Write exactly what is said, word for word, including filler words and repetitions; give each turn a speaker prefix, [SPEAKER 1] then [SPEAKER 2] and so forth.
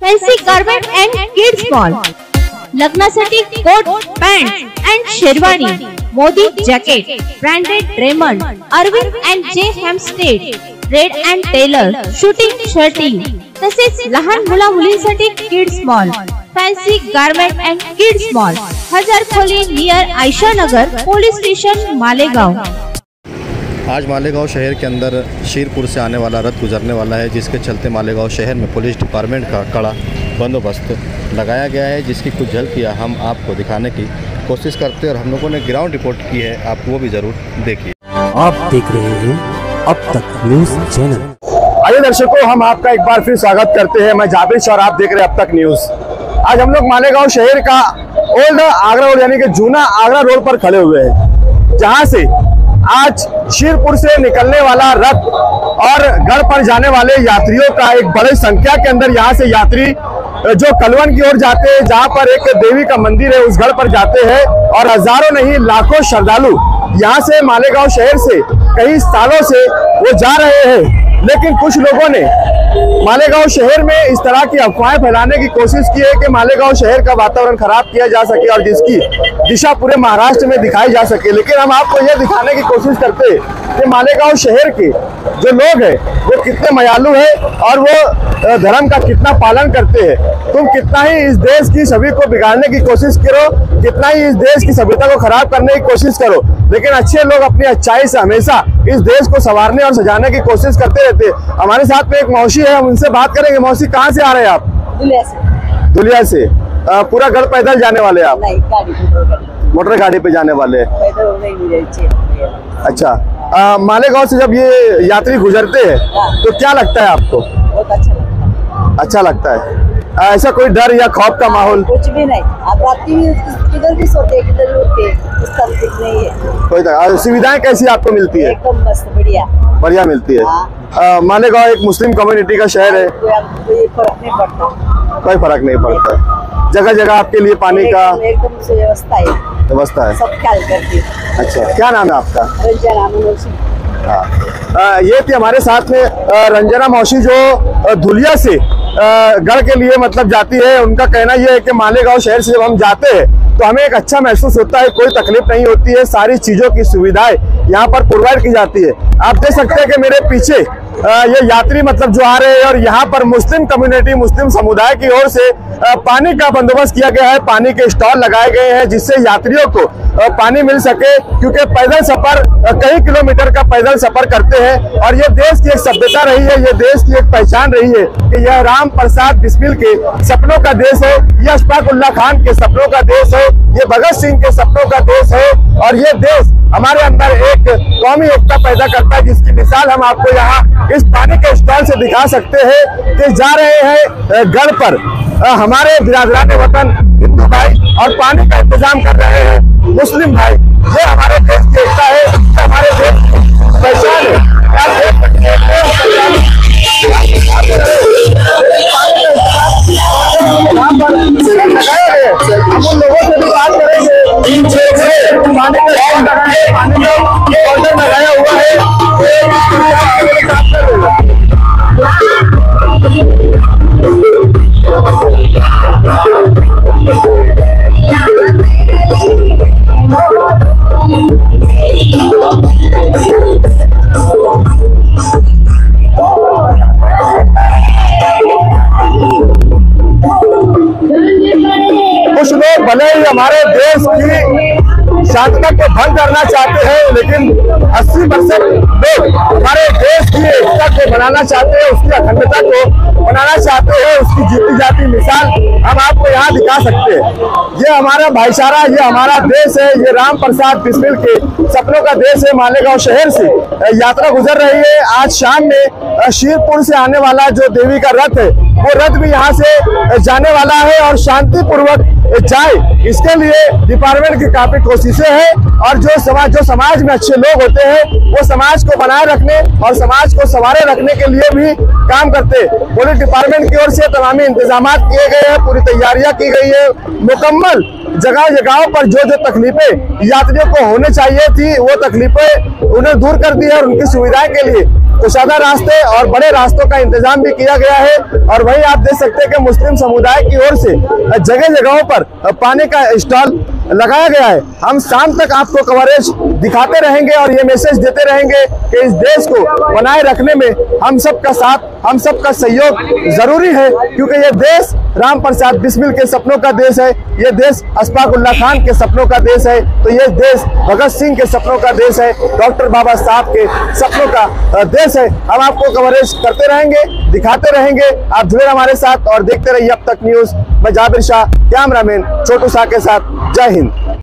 [SPEAKER 1] Fancy garment and kids mall, लग्नासाठी coat pant and sherwani, Modi jacket, branded Raymond, Arvind and J Hampstead, Reid and Taylor, suiting shirting, तसेच लहान मुला मुलींसाठी kids mall, fancy garment and kids mall, Hazar Kholi near Ayesha Nagar, police station Malegaon.
[SPEAKER 2] आज मालेगांव शहर के अंदर शीरपुर से आने वाला रथ गुजरने वाला है, जिसके चलते मालेगांव शहर में पुलिस डिपार्टमेंट का कड़ा बंदोबस्त लगाया गया है, जिसकी कुछ झलकियां हम आपको दिखाने की कोशिश करते हैं और हम लोगों ने ग्राउंड रिपोर्ट की है, आप वो भी ज़रूर देखिए।
[SPEAKER 3] आप देख रहे हैं अब तक न्यूज़ चैनल।
[SPEAKER 4] आइए दर्शकों, हम आपका एक बार फिर स्वागत करते हैं। मैं जाबिश और आप देख रहे हैं अब तक न्यूज़। आज हम लोग मालेगांव शहर का ओल्ड आगरा रोड यानी कि जूना आगरा रोड पर खड़े हुए हैं, जहां से आज शीरपुर से निकलने वाला रथ और गढ़ पर जाने वाले यात्रियों का एक बड़ी संख्या के अंदर यहाँ से यात्री जो कलवन की ओर जाते हैं, जहाँ पर एक देवी का मंदिर है, उस गढ़ पर जाते हैं और हजारों नहीं लाखों श्रद्धालु यहाँ से मालेगांव शहर से कई सालों से वो जा रहे हैं। लेकिन कुछ लोगों ने मालेगांव शहर में इस तरह की अफवाहें फैलाने की कोशिश की है कि मालेगांव शहर का वातावरण खराब किया जा सके और जिसकी दिशा पूरे महाराष्ट्र में दिखाई जा सके। लेकिन हम आपको यह दिखाने की कोशिश करते हैं कि मालेगांव शहर के जो लोग हैं वो कितने मयालु हैं और वो धर्म का कितना पालन करते हैं। तुम कितना ही इस देश की छवि को बिगाड़ने की कोशिश करो, कितना ही इस देश की सभ्यता को खराब करने की कोशिश करो, लेकिन अच्छे लोग अपनी अच्छाई से हमेशा इस देश को संवारने और सजाने की कोशिश करते रहते हैं। हमारे साथ में एक मौसी है, हम उनसे बात करेंगे। मौसी, कहाँ से आ रहे हैं आप?
[SPEAKER 5] दुलिया से।
[SPEAKER 4] दुलिया से। आ, पूरा घर पैदल जाने वाले आप?
[SPEAKER 5] नहीं, गाड़ी पे,
[SPEAKER 4] मोटर गाड़ी पे जाने वाले?
[SPEAKER 5] पैदल नहीं।
[SPEAKER 4] अच्छा, आ, मालेगांव से जब ये यात्री गुजरते हैं तो क्या लगता है आपको?
[SPEAKER 5] बहुत अच्छा लगता है।
[SPEAKER 4] अच्छा लगता है। ऐसा कोई डर या खौफ का माहौल?
[SPEAKER 5] कुछ भी नहीं। आप रात की किधर भी सोते हैं, किधर भी उठते हैं, उसका कुछ नहीं है।
[SPEAKER 4] कोई तरह सुविधाएं कैसी आपको मिलती है?
[SPEAKER 5] एकदम मस्त, बढ़िया
[SPEAKER 4] बढ़िया मिलती है। आ, मालेगांव एक मुस्लिम कम्युनिटी का शहर है,
[SPEAKER 5] कोई फर्क नहीं पड़ता।
[SPEAKER 4] कोई फर्क नहीं पड़ता। जगह जगह आपके लिए पानी का
[SPEAKER 5] एकदम से व्यवस्था है,
[SPEAKER 4] व्यवस्था है,
[SPEAKER 5] सब ख्याल करती है।
[SPEAKER 4] अच्छा, क्या नाम है आपका?
[SPEAKER 5] रंजना मौसी।
[SPEAKER 4] हाँ, ये थी हमारे साथ में रंजना मौसी जो धुलिया से गढ़ के लिए मतलब जाती है। उनका कहना यह है कि मालेगांव शहर से जब हम जाते हैं तो हमें एक अच्छा महसूस होता है, कोई तकलीफ नहीं होती है, सारी चीजों की सुविधाएं यहाँ पर प्रोवाइड की जाती है। आप देख सकते हैं कि मेरे पीछे ये यात्री मतलब जो आ रहे हैं और यहाँ पर मुस्लिम कम्युनिटी, मुस्लिम समुदाय की ओर से पानी का बंदोबस्त किया गया है, पानी के स्टॉल लगाए गए हैं जिससे यात्रियों को पानी मिल सके, क्योंकि पैदल सफर कई किलोमीटर का पैदल सफर करते हैं और ये देश की एक सभ्यता रही है, ये देश की एक पहचान रही है कि यह राम प्रसाद बिस्मिल के सपनों का देश है, यह अशफाक उल्लाह खान के सपनों का देश है, ये भगत सिंह के सपनों का देश है और ये देश हमारे अंदर एक कौमी एकता पैदा करता है, जिसकी मिसाल हम आपको यहाँ इस पानी के स्टॉल से दिखा सकते हैं कि जा रहे हैं गढ़ पर हमारे बिरादरान वतन हिंदू भाई और पानी का इंतजाम कर रहे हैं मुस्लिम भाई। ये हमारे देश की एकता है, हमारे देश की पहचान है। हम उन लोगों से भी बात करेंगे, पानी का स्टॉल लगाए, पानी का ऑर्डर लगाया हुआ है। कुछ लोग भले ही हमारे देश की शांतता को भंग करना चाहते हैं, लेकिन अस्सी परसेंट लोग हमारे देश की एकता को बनाना चाहते हैं, उसकी अखंडता को बनाना चाहते हैं, उसकी जीती जाती मिसाल हम आपको यहाँ दिखा सकते हैं। ये हमारा भाईचारा, ये हमारा देश है, ये राम प्रसाद बिस्मिल के सपनों का देश है। मालेगांव शहर से यात्रा गुजर रही है। आज शाम में शीरपुर से आने वाला जो देवी का रथ है, वो रथ भी यहाँ से जाने वाला है और शांति पूर्वक जाए, इसके लिए डिपार्टमेंट की काफी कोशिशें हैं और जो समाज जो समाज में अच्छे लोग होते हैं वो समाज को बनाए रखने और समाज को संवारे रखने के लिए भी काम करते हैं। पुलिस डिपार्टमेंट की ओर से तमामी इंतजाम किए गए हैं, पूरी तैयारियां की गई है, मुकम्मल जगह जगहों पर जो जो तकलीफें यात्रियों को होने चाहिए थी वो तकलीफें उन्हें दूर कर दी है और उनकी सुविधाएं के लिए कुशादा रास्ते और बड़े रास्तों का इंतजाम भी किया गया है। और वहीं आप देख सकते हैं कि मुस्लिम समुदाय की ओर से जगह जगहों पर पानी का स्टॉल लगाया गया है। हम शाम तक आपको कवरेज दिखाते रहेंगे और ये मैसेज देते रहेंगे कि इस देश को बनाए रखने में हम सबका साथ, हम सबका सहयोग जरूरी है, क्योंकि ये देश राम प्रसाद बिस्मिल के सपनों का देश है, ये देश अशफाकुल्लाह खान के सपनों का देश है, तो ये देश भगत सिंह के सपनों का देश है, डॉक्टर बाबा साहब के सपनों का देश है। हम आपको कवरेज करते रहेंगे, दिखाते रहेंगे। आप जुड़े हमारे साथ और देखते रहिए अब तक न्यूज। मैं जाबिर शाह, कैमरामैन छोटू शाह के साथ। जय हिंद।